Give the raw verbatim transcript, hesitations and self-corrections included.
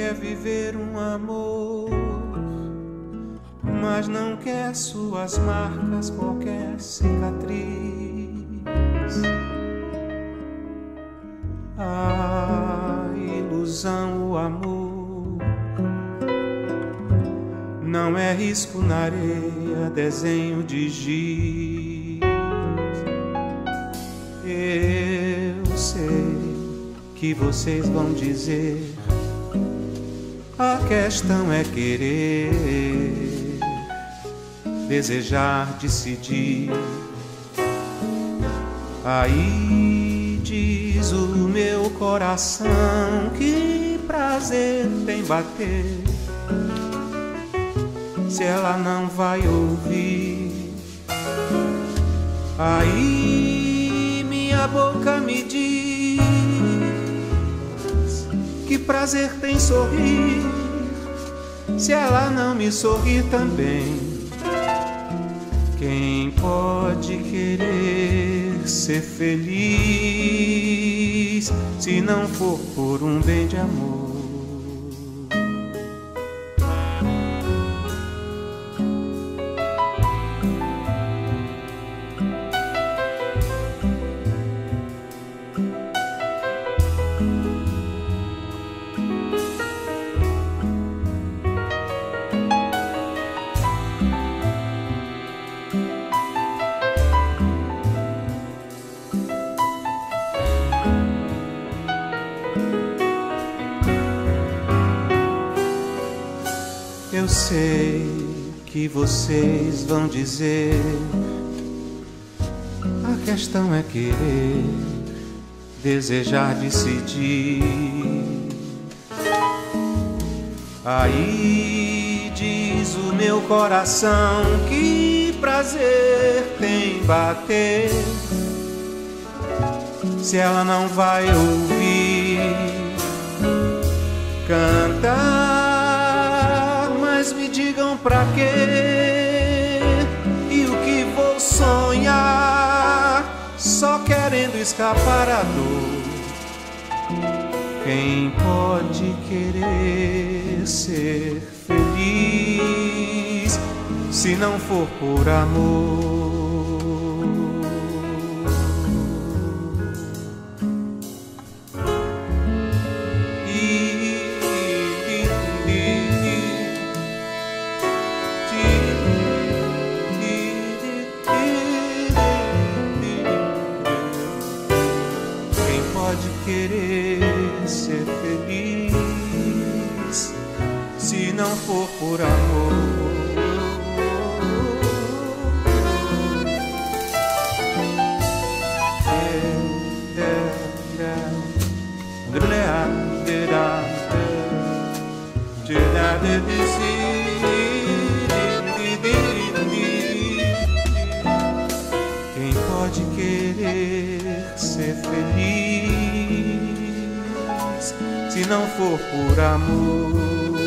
quer viver um amor, mas não quer suas marcas, qualquer cicatriz. A ilusão, o amor, não é risco na areia, desenho de giz. Eu sei que vocês vão dizer, a questão é querer, desejar, decidir. Aí diz o meu coração, que prazer tem bater, se ela não vai ouvir. Aí minha boca me diz, que prazer tem sorrir, se ela não me sorrir também. Quem pode querer ser feliz, se não for por um bem de amor? Eu sei que vocês vão dizer, a questão é querer, desejar, decidir. Aí diz o meu coração, que prazer tem bater, se ela não vai ouvir. Cantar, me digam pra quê, e o que vou sonhar, só querendo escapar à dor. Quem pode querer ser feliz, se não for por amor? Querer ser feliz, se não for por amor? Quem pode querer ser feliz, se não for por amor?